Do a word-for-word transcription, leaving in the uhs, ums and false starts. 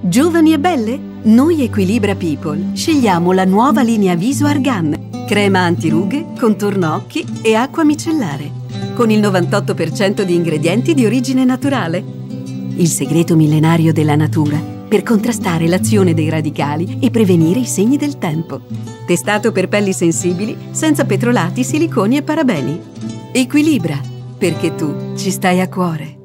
Giovani e belle? Noi Equilibra People scegliamo la nuova linea Viso Argan, crema antirughe, contorno occhi e acqua micellare, con il novantotto per cento di ingredienti di origine naturale. Il segreto millenario della natura per contrastare l'azione dei radicali e prevenire i segni del tempo. Testato per pelli sensibili, senza petrolati, siliconi e parabeni. Equilibra, perché tu ci stai a cuore.